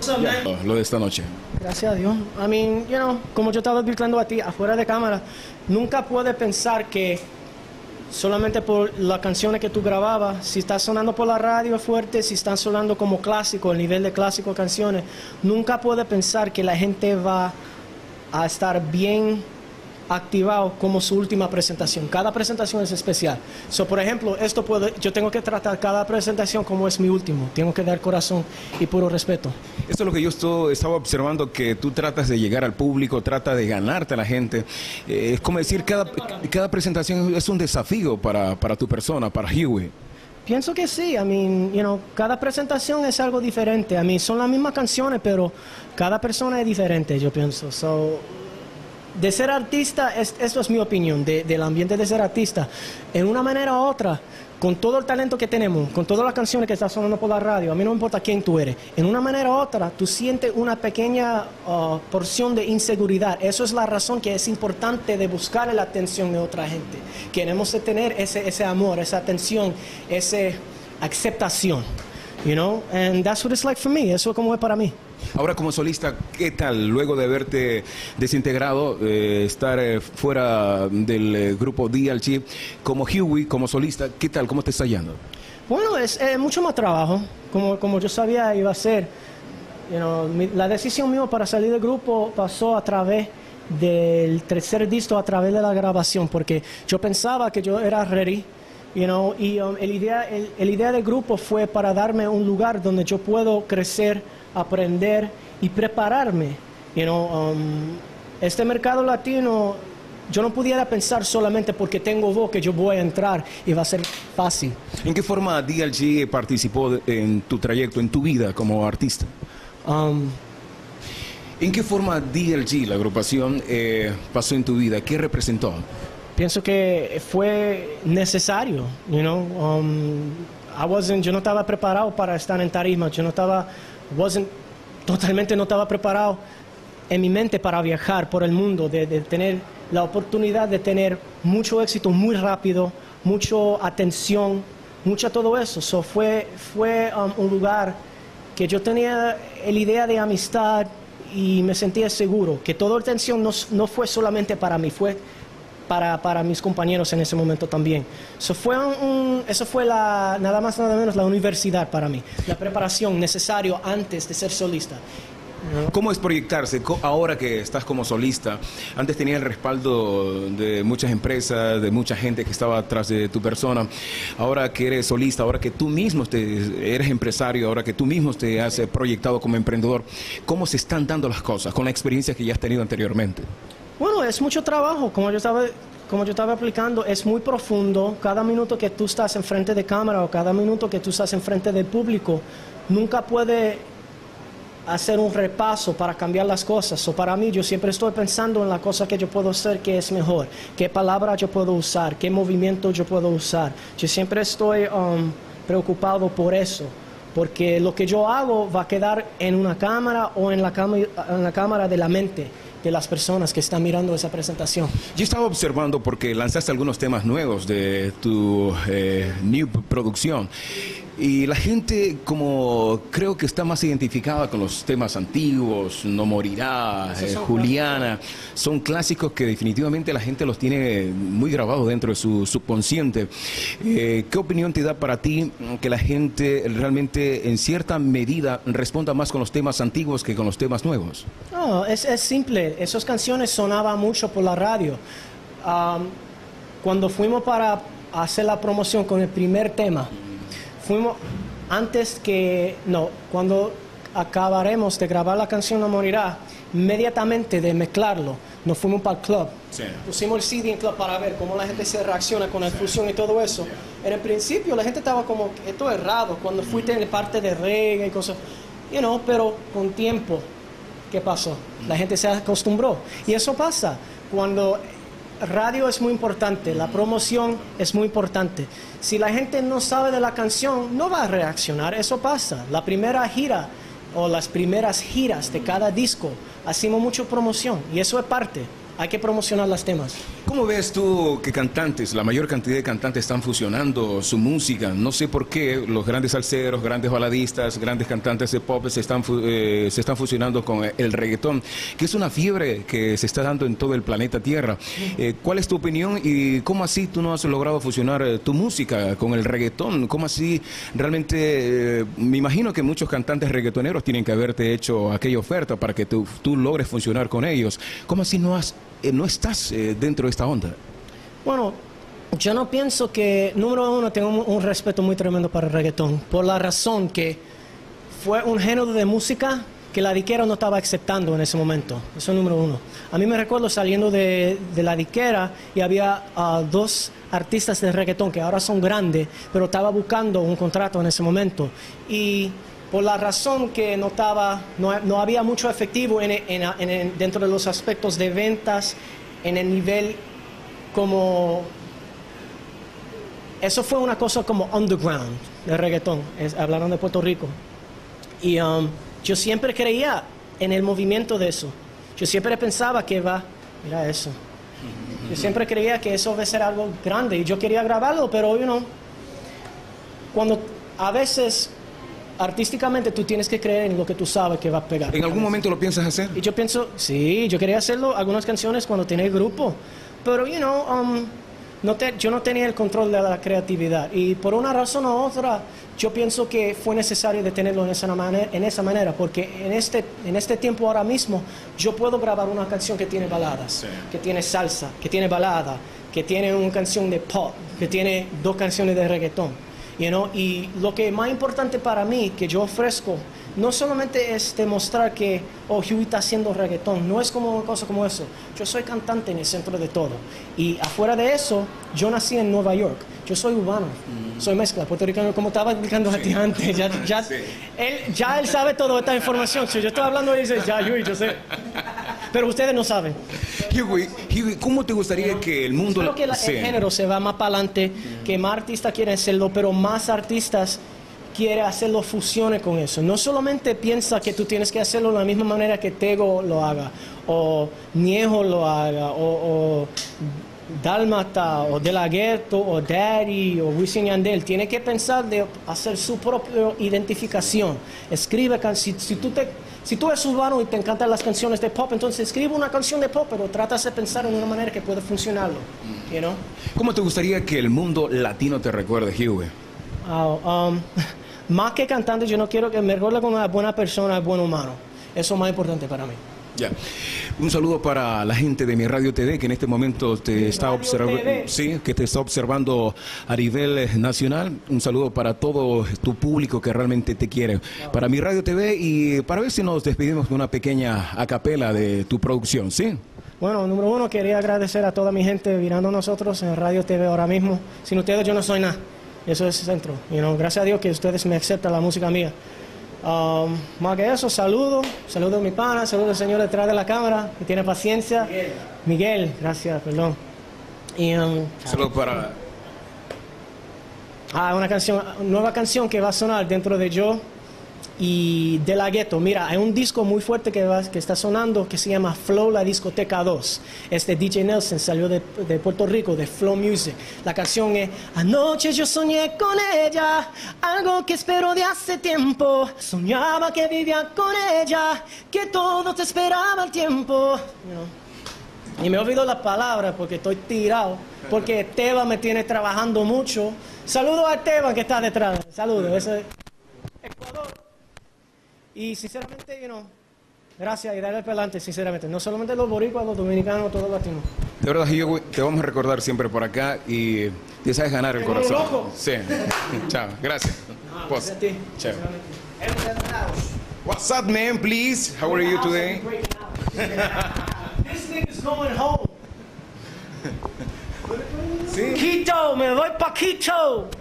Lo de esta noche. Gracias a Dios. I mean, como yo estaba explicando a ti, afuera de cámara, nunca puedes pensar que solamente por las canciones que tú grababas, si estás sonando por la radio fuerte, si están sonando como clásico, el nivel de clásico canciones, nunca puedes pensar que la gente va a estar bien activado como su última presentación. Cada presentación es especial. Por ejemplo, yo tengo que tratar cada presentación como es mi último. Tengo que dar corazón y puro respeto. Esto es lo que yo estaba observando, que tú tratas de llegar al público, tratas de ganarte a la gente. Es como decir, cada presentación es un desafío para tu persona, para Huey. Pienso que sí. Cada presentación es algo diferente. Son las mismas canciones, pero cada persona es diferente, yo pienso. De ser artista, eso es mi opinión, del ambiente de ser artista. En una manera u otra, con todo el talento que tenemos, con todas las canciones que están sonando por la radio, a mí no me importa quién tú eres, en una manera u otra, tú sientes una pequeña porción de inseguridad. Eso es la razón que es importante de buscar la atención de otra gente. Queremos tener ese amor, esa atención, esa aceptación. And that's what it's like for me. Eso es como es para mí. Ahora como solista, ¿qué tal? Luego de haberte desintegrado, estar fuera del grupo DLG, como Huey, como solista, ¿qué tal? ¿Cómo te está yendo? Bueno, es mucho más trabajo, como yo sabía iba a ser. La decisión mía para salir del grupo pasó a través del tercer disco, a través de la grabación, porque yo pensaba que yo era ready. Y la idea del grupo fue para darme un lugar donde yo puedo crecer, aprender y prepararme. Este mercado latino, yo no pudiera pensar solamente porque tengo voz que yo voy a entrar y va a ser fácil. ¿En qué forma DLG participó en tu trayecto, en tu vida como artista? ¿En qué forma DLG, la agrupación, pasó en tu vida? ¿Qué representó? Pienso que fue necesario, yo no estaba preparado para estar en tarima, totalmente no estaba preparado en mi mente para viajar por el mundo, de tener la oportunidad de tener mucho éxito muy rápido, mucha atención, mucho todo eso. Fue un lugar que yo tenía la idea de amistad y me sentía seguro, que toda la atención no fue solamente para mí, fue para mis compañeros en ese momento también. Eso fue nada más nada menos la universidad para mí, la preparación necesaria antes de ser solista. ¿Cómo es proyectarse ahora que estás como solista? Antes tenía el respaldo de muchas empresas, de mucha gente que estaba atrás de tu persona. Ahora que eres solista, ahora que tú mismo eres empresario, ahora que tú mismo te has proyectado como emprendedor, ¿cómo se están dando las cosas con la experiencia que ya has tenido anteriormente? Bueno, es mucho trabajo, como yo estaba explicando, es muy profundo. Cada minuto que tú estás enfrente de cámara o cada minuto que tú estás enfrente del público, nunca puede hacer un repaso para cambiar las cosas. Para mí, yo siempre estoy pensando en la cosa que yo puedo hacer que es mejor, qué palabra yo puedo usar, qué movimiento yo puedo usar. Yo siempre estoy preocupado por eso, porque lo que yo hago va a quedar en una cámara o en la cámara de la mente de las personas que están mirando esa presentación. Yo estaba observando porque lanzaste algunos temas nuevos de tu new producción y la gente como creo que está más identificada con los temas antiguos, No Morirá, Juliana, son clásicos que definitivamente la gente los tiene muy grabados dentro de su subconsciente. ¿Qué opinión te da para ti que la gente realmente en cierta medida responda más con los temas antiguos que con los temas nuevos? No, es simple. Esas canciones sonaban mucho por la radio. Cuando fuimos para hacer la promoción con el primer tema, cuando acabaremos de grabar la canción No Morirá, inmediatamente de mezclarlo, nos fuimos para el club. Sí. Pusimos el CD en el club para ver cómo la gente se reacciona con la fusión y todo eso. En el principio la gente estaba como, esto es raro, cuando fuiste en la parte de reggae y cosas, pero con tiempo, ¿qué pasó? La gente se acostumbró. Y eso pasa cuando radio es muy importante, la promoción es muy importante. Si la gente no sabe de la canción, no va a reaccionar, eso pasa. La primera gira o las primeras giras de cada disco, hacemos mucha promoción y eso es parte. Hay que promocionar los temas. ¿Cómo ves tú que cantantes, la mayor cantidad de cantantes están fusionando su música? No sé por qué los grandes salseros, grandes baladistas, grandes cantantes de pop se están fusionando con el reggaetón, que es una fiebre que se está dando en todo el planeta Tierra. ¿Cuál es tu opinión y cómo así tú no has logrado fusionar tu música con el reggaetón? ¿Cómo así realmente, me imagino que muchos cantantes reggaetoneros tienen que haberte hecho aquella oferta para que tú logres funcionar con ellos? ¿Cómo así no estás dentro de esta onda? Bueno, yo no pienso que, número uno, tengo un respeto muy tremendo para el reggaetón, por la razón que fue un género de música que la disquera no estaba aceptando en ese momento. Eso es número uno. A mí me recuerdo saliendo de la disquera y había dos artistas de reggaetón que ahora son grandes, pero estaba buscando un contrato en ese momento. Y por la razón que no había mucho efectivo dentro de los aspectos de ventas, en el nivel como... Eso fue una cosa como underground de reggaetón, hablaron de Puerto Rico. Y yo siempre creía en el movimiento de eso. Yo siempre pensaba que mira eso. Yo siempre creía que eso iba a ser algo grande y yo quería grabarlo, pero cuando a veces artísticamente tú tienes que creer en lo que tú sabes que va a pegar. ¿En algún momento lo piensas hacer? Y yo pienso, sí, yo quería hacerlo algunas canciones cuando tenía el grupo, pero yo no tenía el control de la creatividad y por una razón u otra yo pienso que fue necesario detenerlo en esa manera, porque en este tiempo ahora mismo yo puedo grabar una canción que tiene baladas, sí, que tiene salsa, que tiene balada, que tiene una canción de pop, que tiene dos canciones de reggaetón. Y lo que es más importante para mí, que yo ofrezco, no solamente es demostrar que, Huey está haciendo reggaetón, no es como una cosa como eso. Yo soy cantante en el centro de todo. Y afuera de eso, yo nací en Nueva York. Yo soy urbano, soy mezcla, puertorriqueño, como estaba explicando a ti antes. Él sabe toda esta información. Si yo estoy hablando y dice, Huey, yo sé. Pero ustedes no saben. Huey, ¿cómo te gustaría que el mundo... Creo que el género se va más para adelante, que más artistas quieren hacerlo, pero más artistas quieren hacerlo fusiones con eso. No solamente piensa que tú tienes que hacerlo de la misma manera que Tego lo haga, o Niejo lo haga, o Dálmata, o De La Ghetto, o Daddy, o Wisin y Yandel. Tiene que pensar de hacer su propia identificación. Escribe canciones. Si tú eres urbano y te encantan las canciones de pop, entonces escribe una canción de pop, pero trata de pensar en una manera que pueda funcionarlo. ¿Cómo te gustaría que el mundo latino te recuerde, Huey? Más que cantante, yo no quiero que me recuerde como una buena persona, buen humano. Eso es más importante para mí. Ya. Un saludo para la gente de Mi Radio TV que en este momento te está observando, sí, que te está observando a nivel nacional. Un saludo para todo tu público que realmente te quiere. Para Mi Radio TV y para ver si nos despedimos de una pequeña acapela de tu producción, ¿sí? Bueno, número uno, quería agradecer a toda mi gente mirando a nosotros en Radio TV ahora mismo. Sin ustedes yo no soy nada. Eso es el centro. Gracias a Dios que ustedes me aceptan la música mía. Más que eso, saludo a mi pana, saludo al señor detrás de la cámara que tiene paciencia. Miguel, gracias, perdón. Y saludo para una nueva canción que va a sonar dentro de yo y De La Ghetto. Mira, hay un disco muy fuerte que está sonando que se llama Flow La Discoteca 2. Este DJ Nelson salió de Puerto Rico, de Flow Music. La canción es: anoche yo soñé con ella, algo que espero de hace tiempo. Soñaba que vivía con ella, que todo te esperaba el tiempo. Y me olvido las palabras porque estoy tirado, porque Esteban me tiene trabajando mucho. Saludos a Esteban que está detrás. Saludos. Ese es Ecuador. Y sinceramente, gracias y darle para adelante, sinceramente. No solamente los boricuas, los dominicanos, todos los latinos. De verdad, Huey, te vamos a recordar siempre por acá y te sabes ganar el corazón. Loco. Sí. Chao, gracias. Gracias a ti. Chao. What's up, man, please? How are you today? This nigga's going home. Sí. Quito, me voy pa' Quito.